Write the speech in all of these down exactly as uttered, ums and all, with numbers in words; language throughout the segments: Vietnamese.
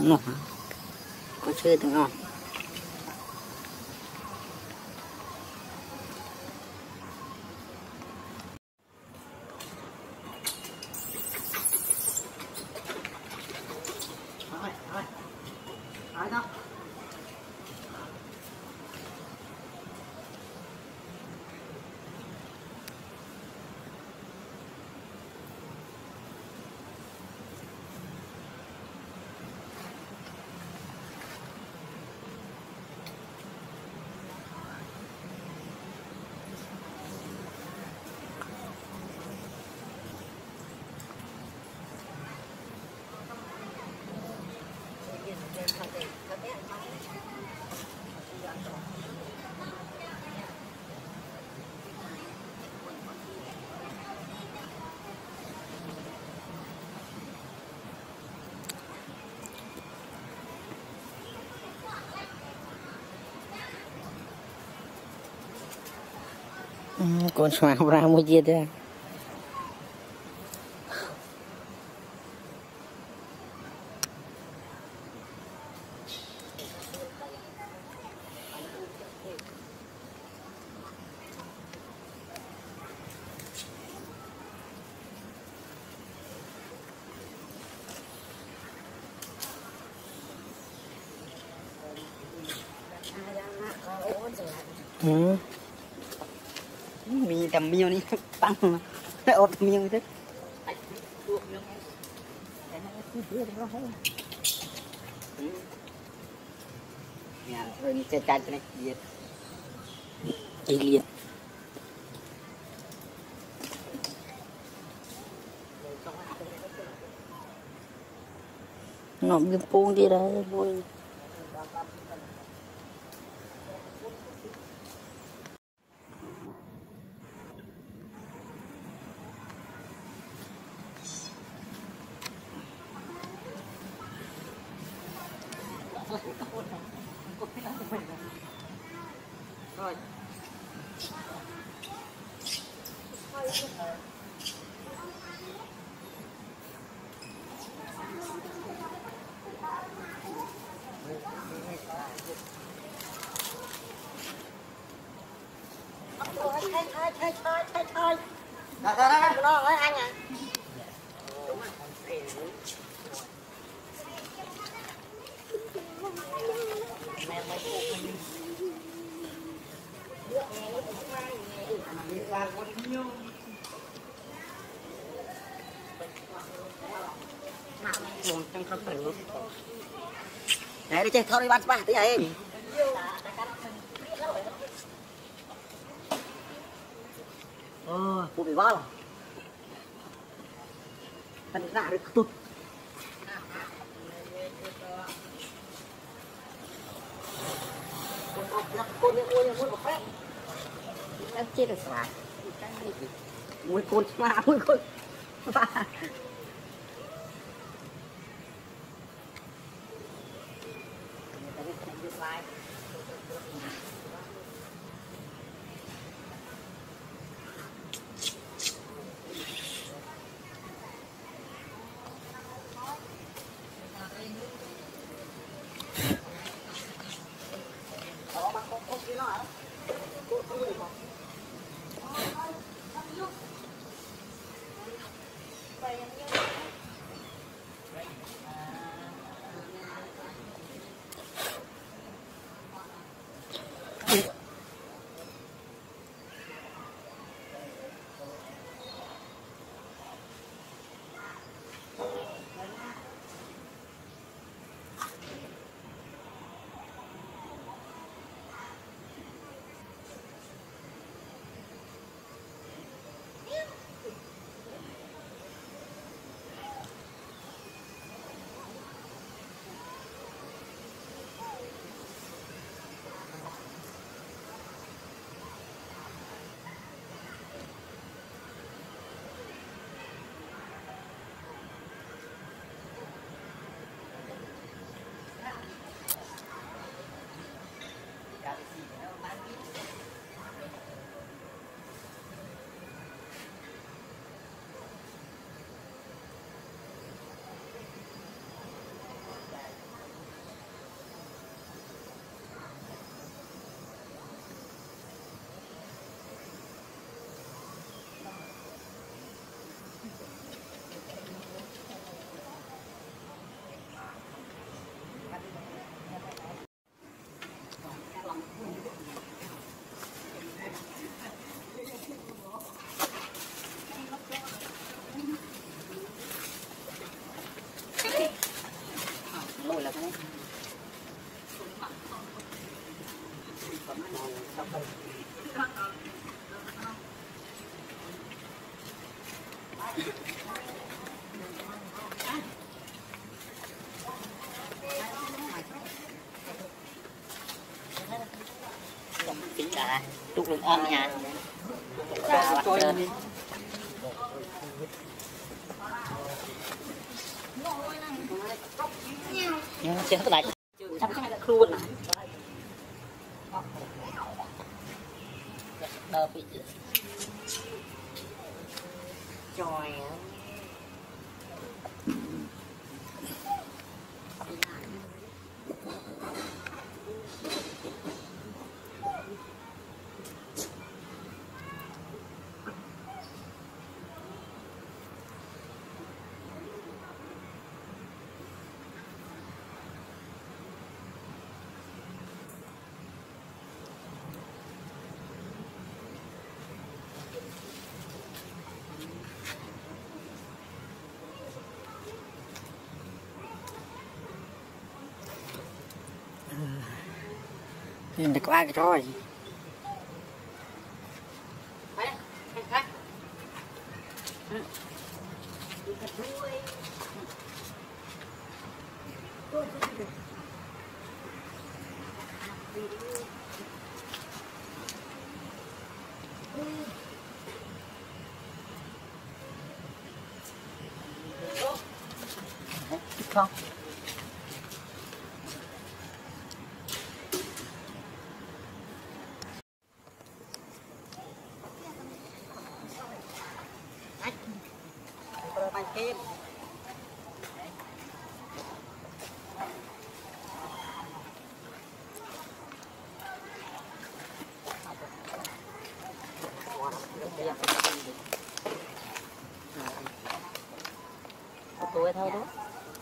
Nó có chơi từng ngon. Rồi, rồi. Rồi đó. Con xoa ra mua gì đây? Ừ. Mình tầm miêu đi tăng nó ốp miêu thế. Nhà rồi chơi chơi này liệt. Đi liệt. Nó bị buông đi đấy vui. Rồi. Thôi thôi thôi thôi thôi thôi. Rồi rồi rồi, nó nói anh à. Đúng rồi. Mẹ mày buồn trong không phải luôn. Này đi chơi thôi đi bán ba tí ấy. Ờ, phụ bị bao. Anh ra được tụt. Con này ôi muốn một phép. Em chết được sao? Mũi con ma mũi con. Hãy subscribe cho kênh Ghiền Mì Gõ để không bỏ lỡ những video hấp dẫn. lôi là cái tính cả trục đường om nhà nhưng chưa hết lại chăm cái này luôn này đờ bị trời nhìn được ai rồi không bánh kem tôi thôi đó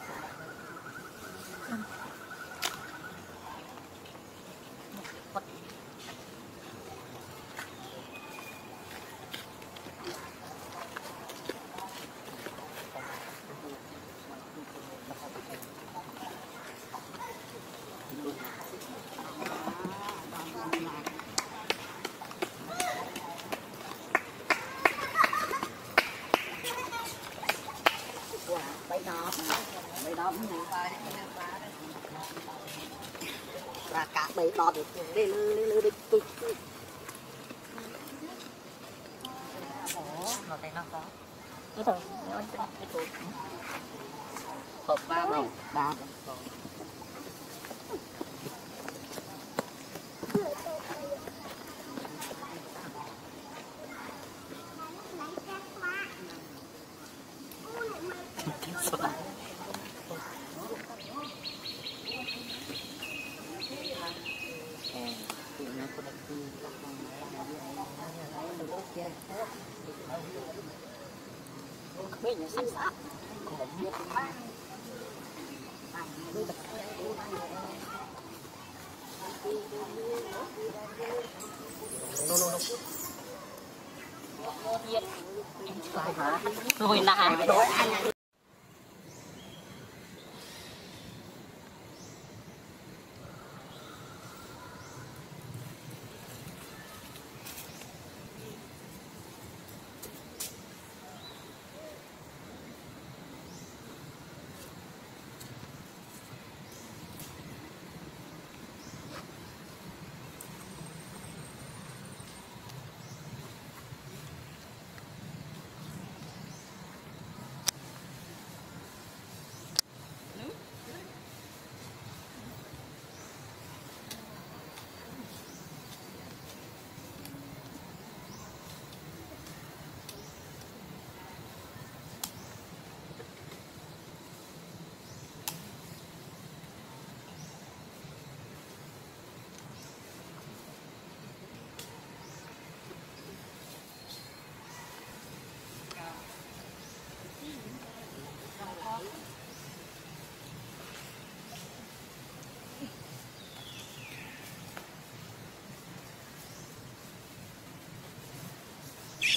bấy đó bấy đó và cả bấy đó được đi lư đi lư đi tụt nó đây nó có cái thôi cái tụt hộp ba đâu ba bây giờ sắp sắp rồi là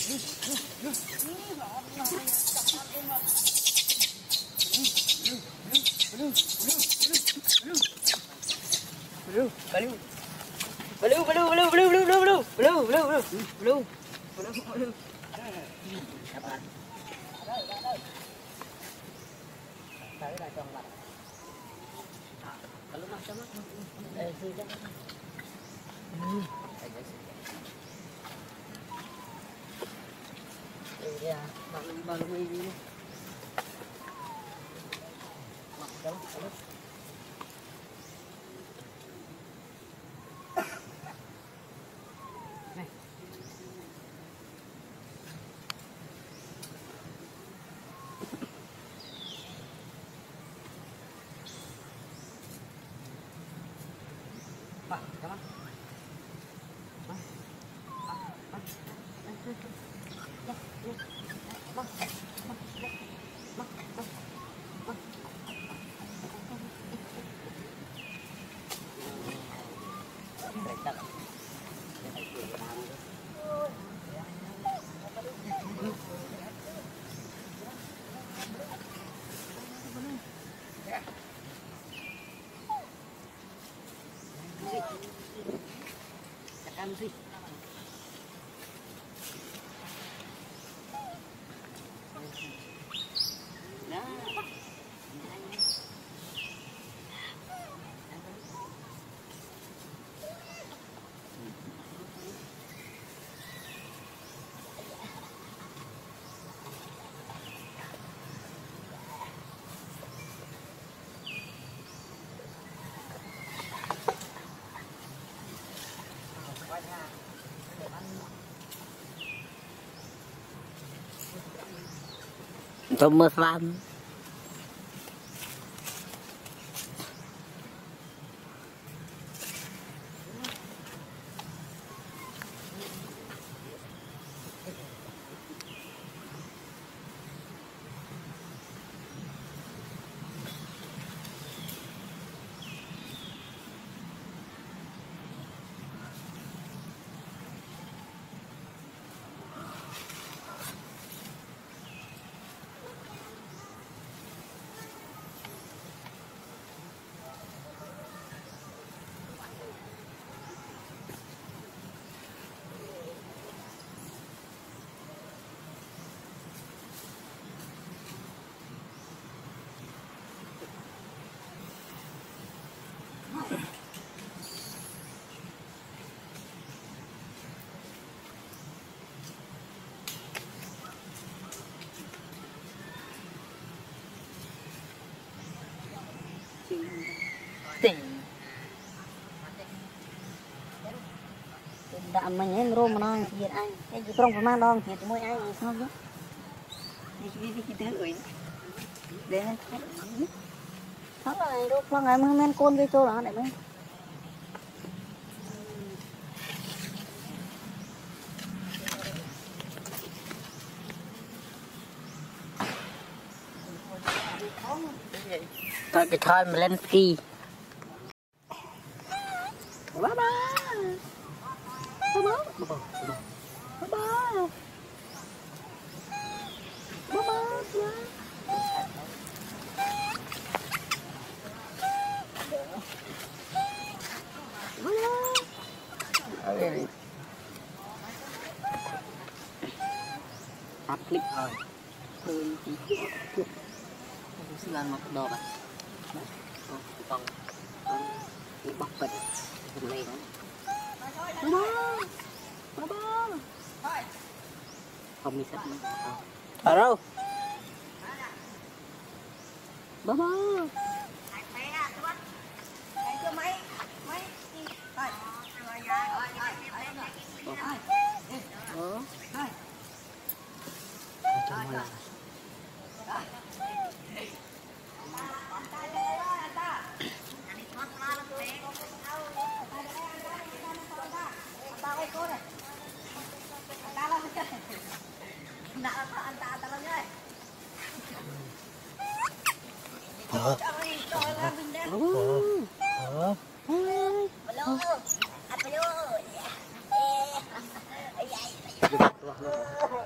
Blue, blue, blue, blue, blue, blue, blue, blue, blue, blue, blue, blue, blue, blue. Tới là tròn lạnh. Lúc nào cho mắt để suy cho. Đây à, bằng bằng gì đi. Mặc đâu, đâu. Này. Bạn, các bạn. Ăn gì? Đó. Thomas Van. Tỉnh đạm mình em rôm mà nó thiệt anh cái gì không phải mang đong thiệt mỗi anh thì sao chứ đi đi đi tới rồi để anh thấy là đâu qua ngày mới men côn với chỗ đó để mới tại cái thời mà lên ski ba ba ba ba ba ba ba ba tắt clip rồi hơn tí xin làm một đồ bạn còn cái bọc vật vùng này đó ba ba không đi sạch ở đâu ba ba Hả? Hả? Hả?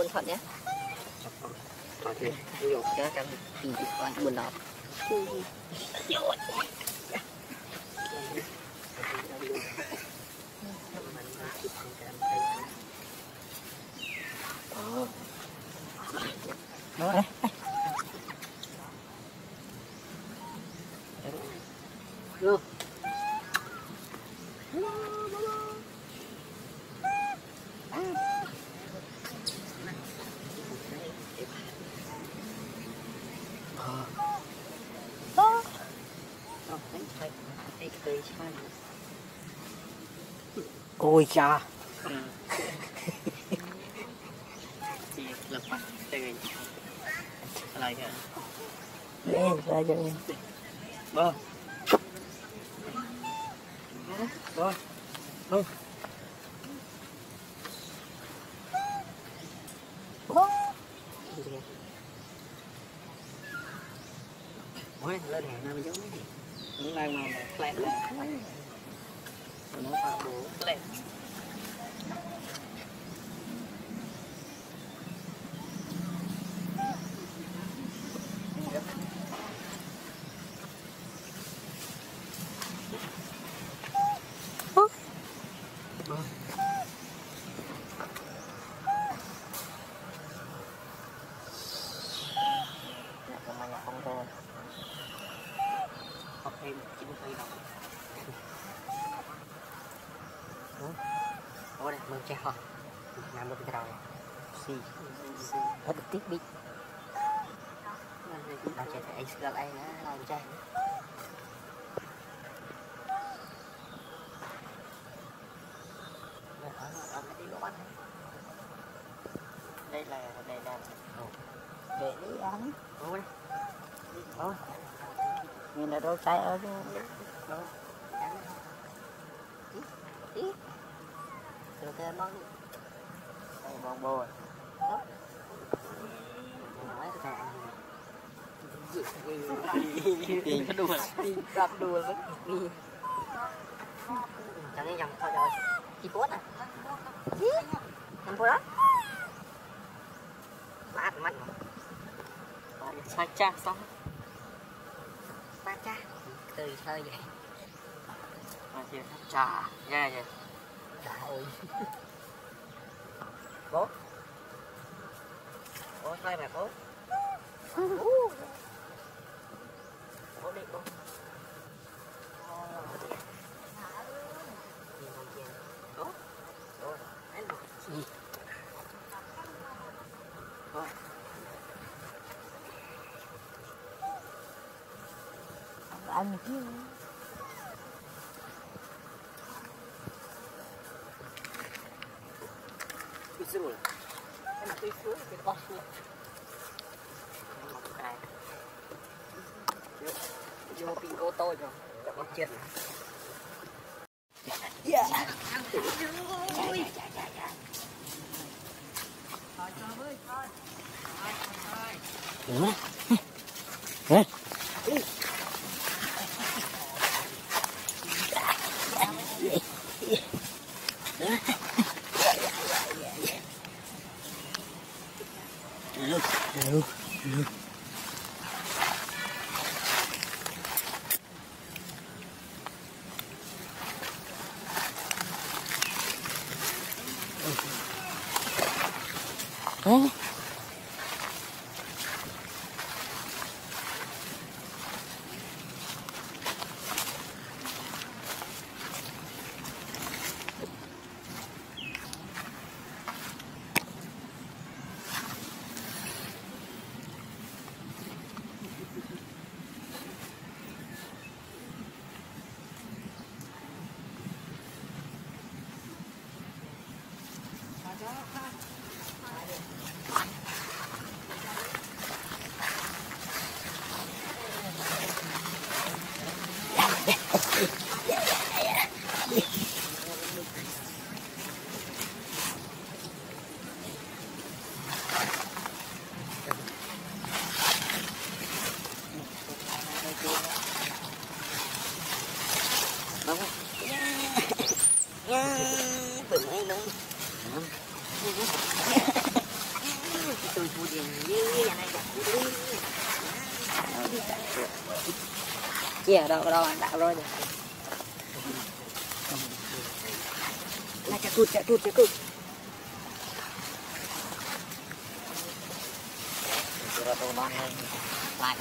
con Thuận nhé. Thôi thì vô cái căn thì con buồn đọc. Đó đấy. Luôn. Ôi cha. Chị lập mặt đây lại kìa. Lên ra cho em. Bơ. Bơ. Bơ. Mỗi lên hàng nào giống cái gì? Những lần mà flat là nó pha bố flat. Ủa đây, mừng chào. Làm một cái đầu. Xì, xì, hết được tiếp đi. Làm chạy thấy gặp anh á, làm chạy. Đây là, đây là để đi ăn. Ủa đây. Ủa. Nhìn là đôi tay ở đâu. Ý. Rồi cái món đây món bò đó nói cái gì gì cái đùa gặp đùa với gì chẳng nghe dòng thôi rồi chi phốt à làm đó mát mắt sai cha xong ba cha từ hơi vậy mà chưa trà ra vậy. Trời ơi. Cố. Cố thôi mà cố. Cố đi cố. Cố. Cố. Gì? Cố. Anh chứ. Rồi. Em tươi suối cái con suối. Một cái. Vô, vô pin ô tô rồi. Các con chết. Yeah. Ôi. Thôi cho ơi, thôi. Thôi, thôi. Nữa. Hả? Được, được, được. Hả? Bừng hay đúng. Chia đâu đâu anh đạo rồi. Là chặt cụt chặt cụt chặt cụt. Rồi tôi non lên lại.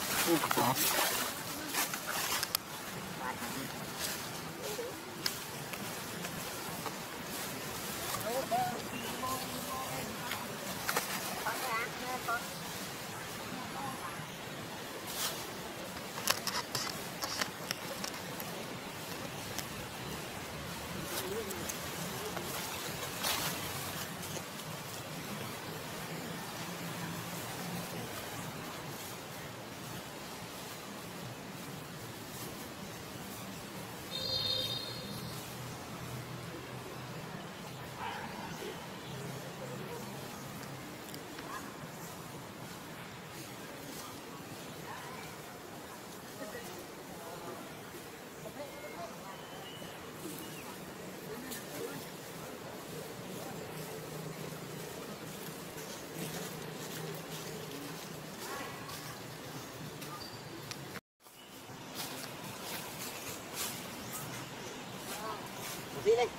Đi đây.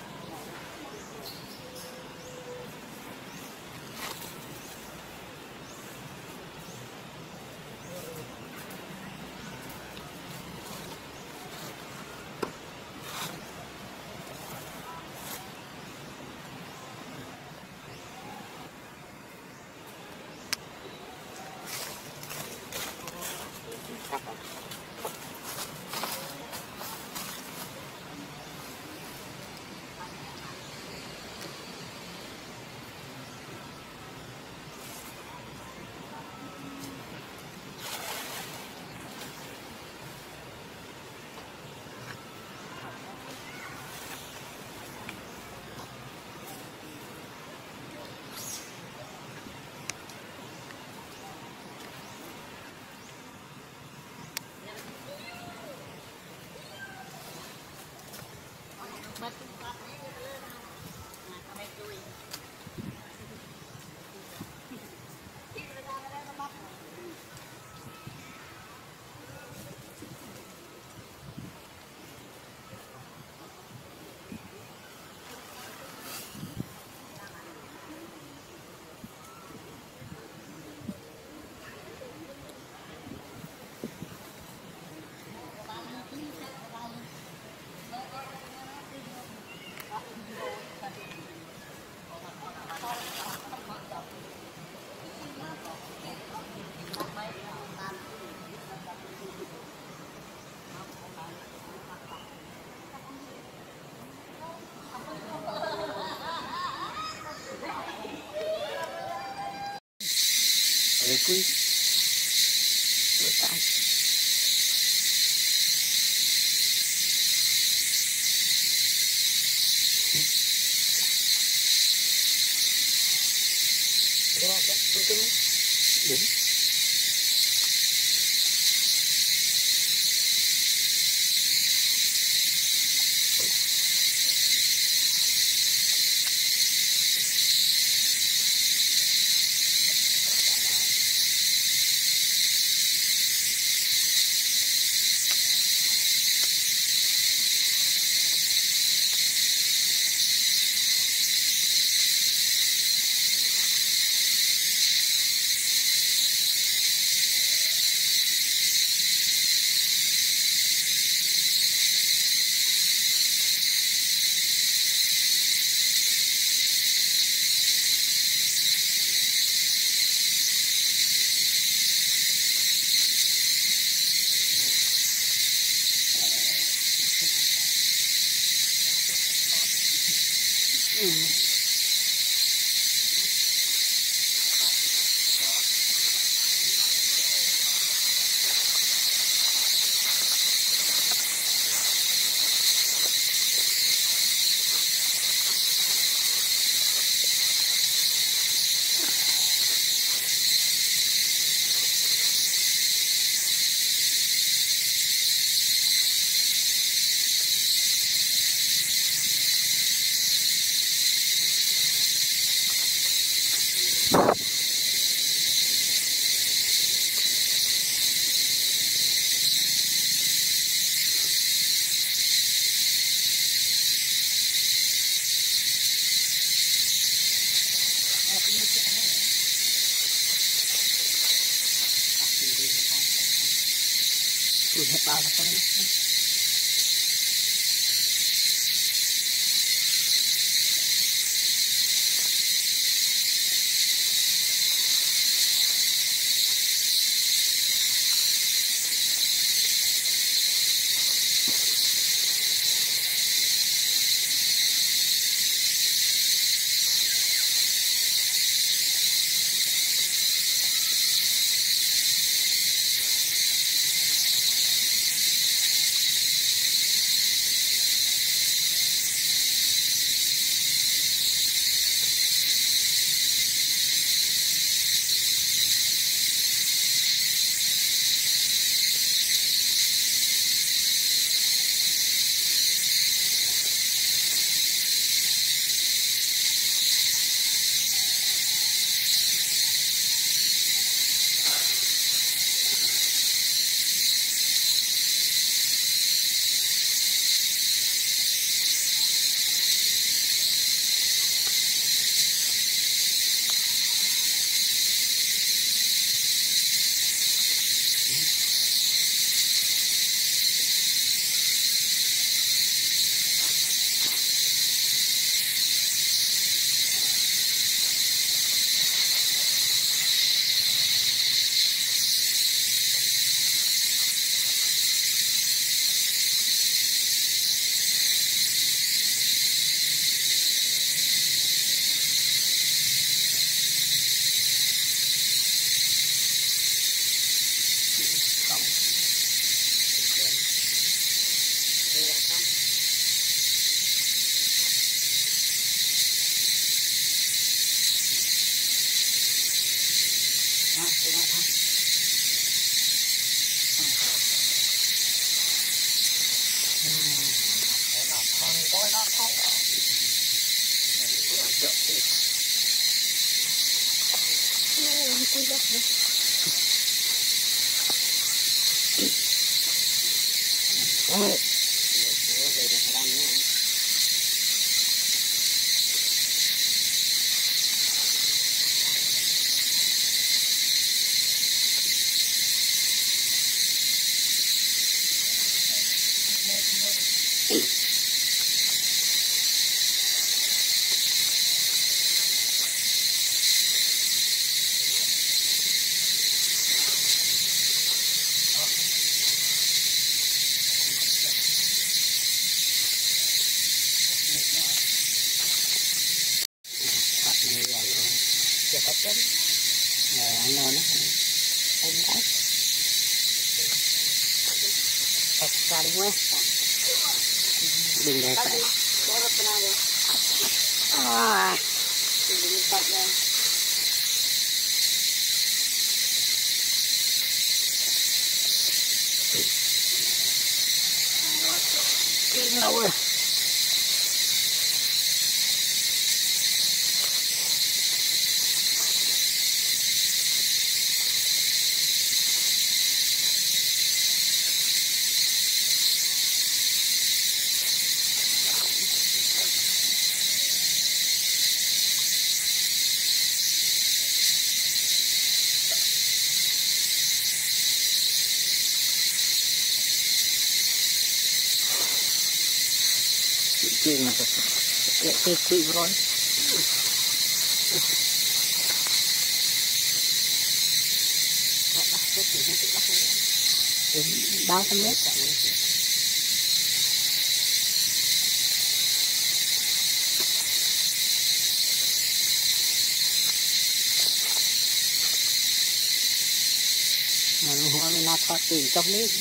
Quy rồi tay đó đó đúng tôi hết bao là con đừng để phải à lâu rồi chuyện mà cái cái quỷ rồi bao trăm mét mà hoa mình nát thoát tiền trong nước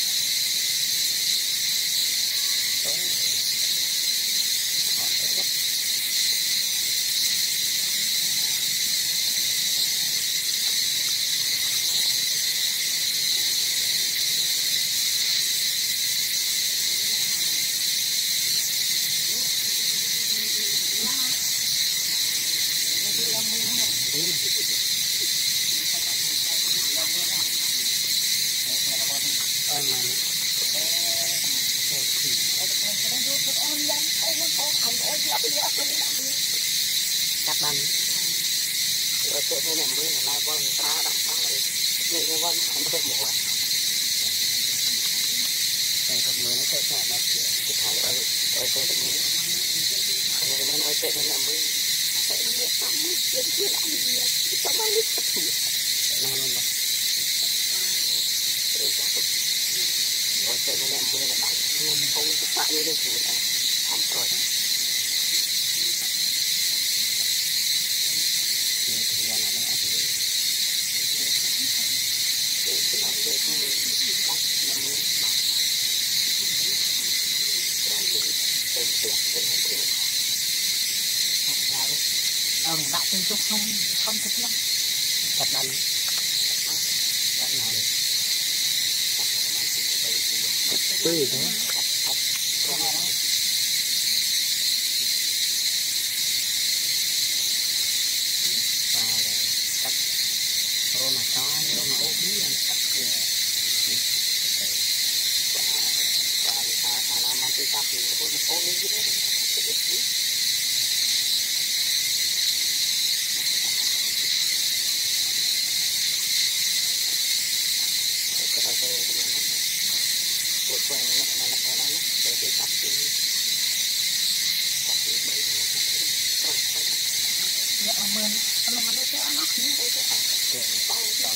các bạn rồi chỗ này mới là lai con ta đọc sang rồi người con không được mua Cái con mới nó chạy chạy đặt cái thảo ở ở cái tận mũi cái nó ở chạy nó làm mũi chạy nó biết tắm mũi chuyện chuyện làm gì vậy tắm mũi nó thật sự nó luôn rồi rồi chắc rồi chạy nó làm mũi nó đau luôn không có phải như thế này không rồi thì thì là nó đã thì thì nó sẽ không bắt làm mũi ờ bạn tin chút không không thích lắm thật đần thật này tươi thế và cắt rồi mà cho rồi mà ô bí làm cắt và và làm ăn cái cắt thì nó có có những cái vượt qua nó là nó là nó để cái cắt thì cắt thì đấy nhẹ mơn nó mà cái nó nó cái cái bóng bóng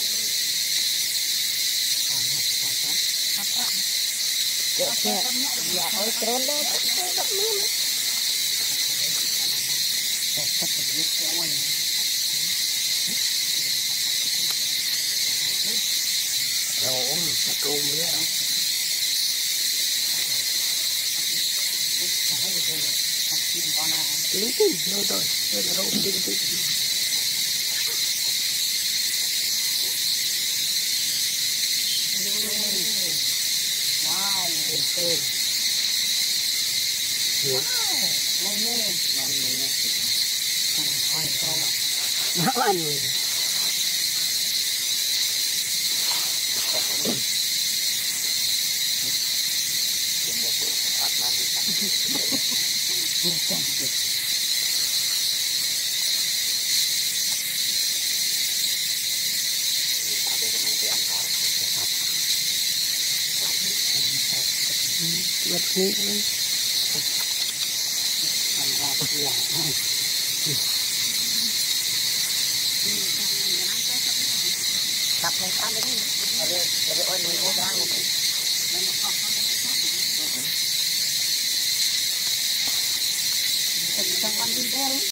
cái cái dạ ơi trốn đấy đập luôn cái cắt thì biết cái ôi rồi uống cái cơm nữa lính kinh rồi rồi rồi rồi lính kinh wow lính kinh wow lên lên làm gì nè thôi thôi nó ăn gì Let's meet me. cặp này cặp đấy rồi rồi ôi mình vô ra một cái trong con video